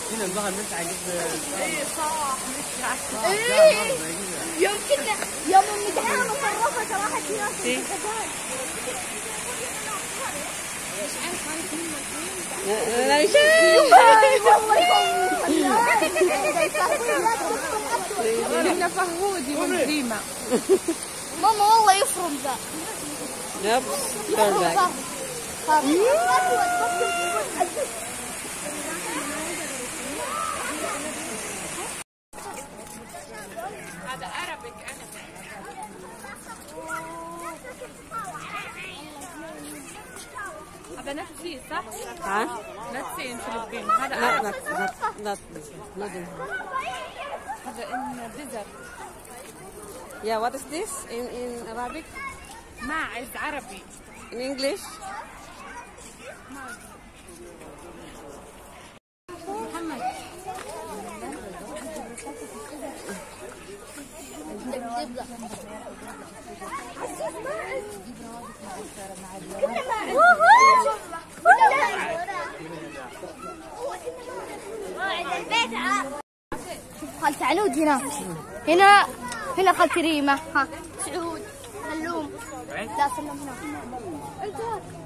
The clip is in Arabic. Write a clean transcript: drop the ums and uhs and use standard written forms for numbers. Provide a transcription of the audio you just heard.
هنا الظهر نطلع ايه صح ايه يمكن يوم المدحة مصرفة صراحة في ناس مش عارف هاي كلمة لا مش والله فهودي والكريمة ماما والله يفرم ذا يب perfect. هذا عربي أنا هذا نفسي صح؟ ها؟ نفسي in Philippines هذا عربي Not noodles. هذا in desert Yeah, what is this in Arabic? ماعز عربي In English? محمد خالتي عنود هنا خالتي ريمة ها سعود هلوم لا سلم هنا انت